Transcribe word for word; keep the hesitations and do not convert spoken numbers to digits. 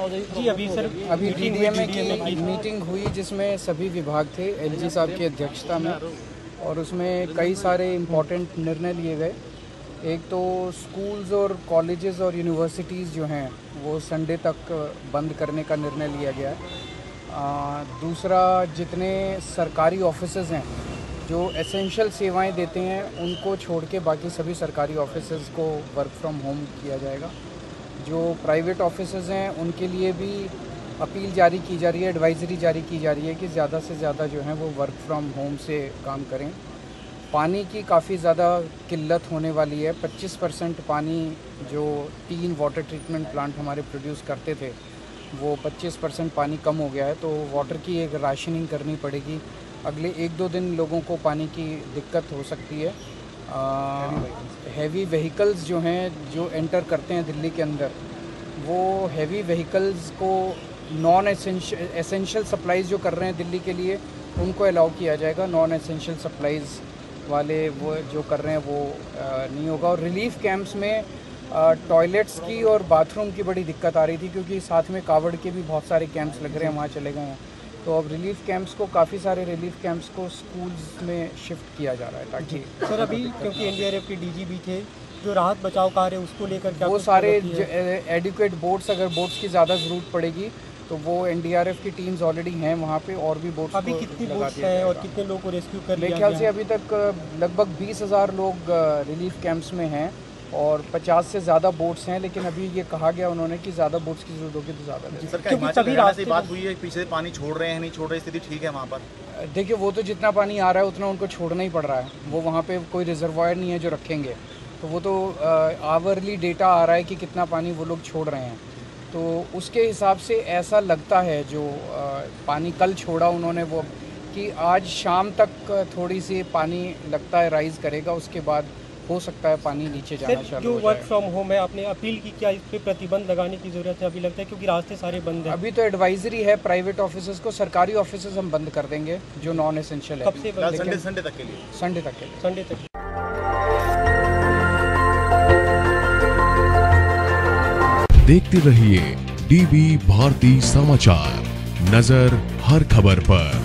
जी अभी सर अभी डीडीएमए की मीटिंग हुई जिसमें सभी विभाग थे एलजी साहब की अध्यक्षता में, और उसमें कई सारे इम्पोर्टेंट निर्णय लिए गए। एक तो स्कूल्स और कॉलेजेस और यूनिवर्सिटीज़ जो हैं वो संडे तक बंद करने का निर्णय लिया गया है। आ, दूसरा, जितने सरकारी ऑफिसेज हैं जो एसेंशियल सेवाएं देते हैं उनको छोड़ के बाकी सभी सरकारी ऑफिसेज को वर्क फ्रॉम होम किया जाएगा। जो प्राइवेट ऑफिसेज हैं उनके लिए भी अपील जारी की जा रही है, एडवाइजरी जारी की जा रही है कि ज़्यादा से ज़्यादा जो है वो वर्क फ्रॉम होम से काम करें। पानी की काफ़ी ज़्यादा किल्लत होने वाली है। पच्चीस परसेंट पानी जो तीन वाटर ट्रीटमेंट प्लांट हमारे प्रोड्यूस करते थे वो पच्चीस परसेंट पानी कम हो गया है, तो वाटर की एक राशनिंग करनी पड़ेगी। अगले एक दो दिन लोगों को पानी की दिक्कत हो सकती है। हैवी व्हीकल्स जो हैं जो एंटर करते हैं दिल्ली के अंदर, वो हैवी व्हीकल्स को नॉन एसेंशियल सप्लाईज़ जो कर रहे हैं दिल्ली के लिए उनको अलाउ किया जाएगा। नॉन एसेंशियल सप्लाईज़ वाले वो जो कर रहे हैं वो आ, नहीं होगा। और रिलीफ कैंप्स में टॉयलेट्स की और बाथरूम की बड़ी दिक्कत आ रही थी क्योंकि साथ में कावड़ के भी बहुत सारे कैंप्स लग रहे हैं, वहाँ चले गए हैं। तो अब रिलीफ कैंप्स को काफ़ी सारे रिलीफ कैंप्स को स्कूल्स में शिफ्ट किया जा रहा है ताकि सर अभी क्योंकि एनडीआरएफ के डीजी भी थे जो राहत बचाव कार्य उसको लेकर क्या वो सारे एडिक्वेट बोट्स, अगर बोट्स की ज़्यादा ज़रूरत पड़ेगी तो वो एनडीआरएफ की टीम्स ऑलरेडी हैं वहाँ पे, और भी बोट्स अभी कितनी बोट्स हैं और कितने लोगों को रेस्क्यू कर लिया मेरे ख्याल से अभी तक लगभग बीस हज़ार लोग रिलीफ कैंप्स में हैं और पचास से ज़्यादा बोट्स हैं। लेकिन अभी ये कहा गया उन्होंने कि ज़्यादा बोट्स की जरूरत होगी तो ज़्यादा। सर क्या हिमाचल हरियाणा से बात हुई है, पीछे से पानी छोड़ रहे हैं नहीं छोड़ रहे, स्थिति ठीक है वहाँ पर? देखिए वो तो जितना पानी आ रहा है उतना उनको छोड़ना ही पड़ रहा है। वो वहाँ पे कोई रिजर्वायर नहीं है जो रखेंगे, तो वो तो आवरली डेटा आ रहा है कि कितना पानी वो लोग छोड़ रहे हैं। तो उसके हिसाब से ऐसा लगता है जो आ, पानी कल छोड़ा उन्होंने वो कि आज शाम तक थोड़ी सी पानी लगता है राइज करेगा, उसके बाद हो सकता है पानी नीचे जाना चालू हो जाए। जो वर्क फ्रॉम होम है आपने अपील की, क्या इस पर प्रतिबंध लगाने की जरूरत है? अभी लगता है क्योंकि रास्ते सारे बंद हैं। अभी तो एडवाइजरी है प्राइवेट ऑफिसेज को, सरकारी ऑफिसेज हम बंद कर देंगे जो नॉन एसेंशियल है। कब से बंद? संडे संडे तक के लिए संडे तक के लिए संडे तक। देखते रहिए डीवी भारती समाचार, नजर हर खबर पर।